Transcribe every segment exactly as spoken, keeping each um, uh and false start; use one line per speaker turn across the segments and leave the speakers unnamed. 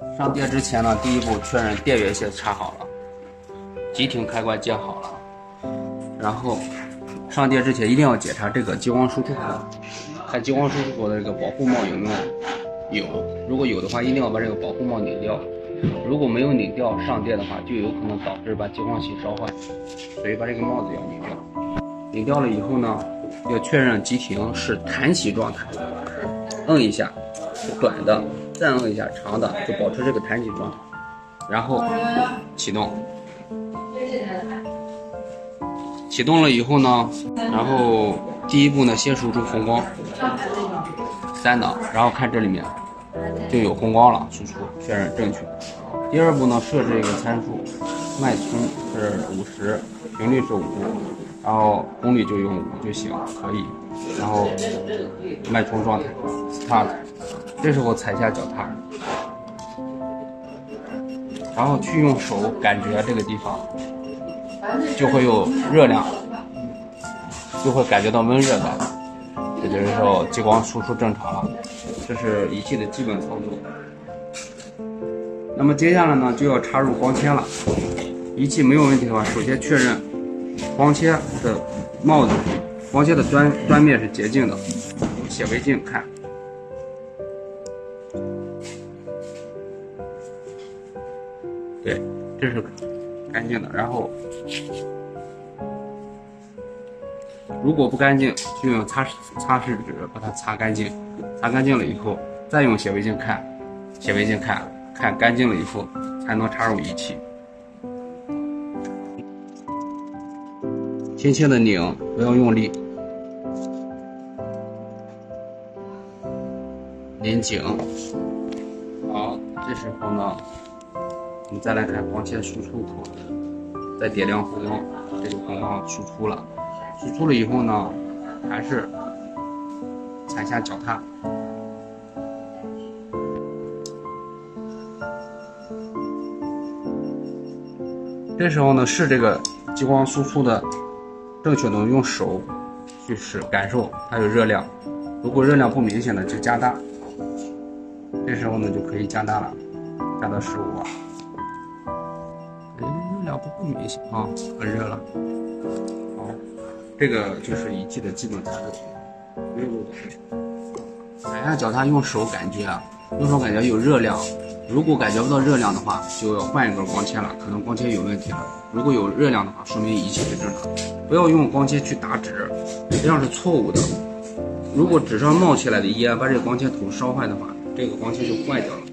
上电之前呢，第一步确认电源线插好了，急停开关接好了，然后上电之前一定要检查这个激光输出口，看激光输出口的这个保护帽有没有有，如果有的话，一定要把这个保护帽拧掉。如果没有拧掉，上电的话就有可能导致把激光器烧坏，所以把这个帽子要拧掉。拧掉了以后呢，要确认急停是弹起状态，摁一下是短的，再摁一下长的，就保持这个弹起状态，然后启动。启动了以后呢，然后第一步呢，先输出红光，三档，然后看这里面就有红光了，输出确认正确。第二步呢，设置一个参数，脉冲是五十，频率是五，然后功率就用五就行，可以。然后脉冲状态 start， 这时候踩下脚踏，然后去用手感觉这个地方，就会有热量，就会感觉到温热感，这就是说激光输出正常了。这是仪器的基本操作。那么接下来呢，就要插入光切了。仪器没有问题的话，首先确认光切的帽子，光切的端端面是洁净的，用显微镜看。对，这是干净的。然后，如果不干净，就用擦擦拭纸把它擦干净。擦干净了以后，再用显微镜看，显微镜看，看干净了以后，才能插入仪器。轻轻的拧，不要用力，拧紧。好，这时候呢，我们再来看光切输出口，再点亮红光，这就红光输出了。输出了以后呢，还是踩下脚踏。这时候呢，试这个激光输出的正确的用手去试，感受它有热量。如果热量不明显的就加大。这时候呢就可以加大了，加到十五瓦。哎，热量不不明显啊，很热了。好，这个就是仪器的基本操作，没有漏洞。踩下脚踏用手感觉啊，用手感觉有热量。如果感觉不到热量的话，就要换一根光切了，可能光切有问题了。如果有热量的话，说明仪器是正常。不要用光切去打纸，这样是错误的。如果纸上冒起来的烟把这个光切头烧坏的话，这个光切就坏掉了。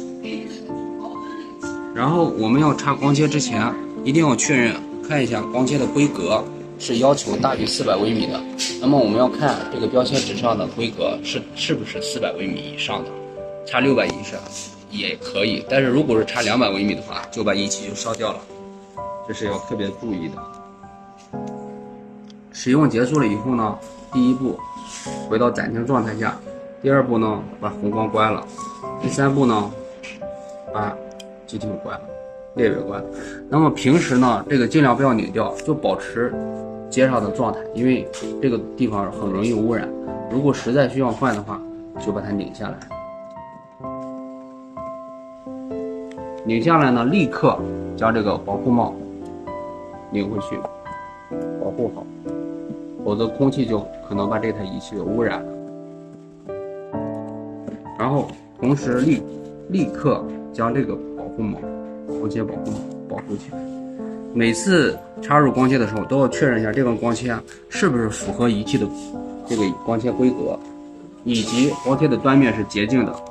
然后我们要插光切之前，一定要确认看一下光切的规格是要求大于四百微米的。那么我们要看这个标签纸上的规格是是不是四百微米以上的，差六百以上也可以，但是如果是差两百微米的话，就把仪器就烧掉了，这是要特别注意的。使用结束了以后呢，第一步回到暂停状态下，第二步呢把红光关了，第三步呢把机体关了，列表关了。那么平时呢，这个尽量不要拧掉，就保持接上的状态，因为这个地方很容易污染。如果实在需要换的话，就把它拧下来。拧下来呢，立刻将这个保护帽拧回去，保护好，否则空气就可能把这台仪器给污染了。然后同时立立刻将这个保护帽，光切保护帽保护起来。每次插入光切的时候，都要确认一下这个光切是不是符合仪器的这个光切规格，以及光切的端面是洁净的。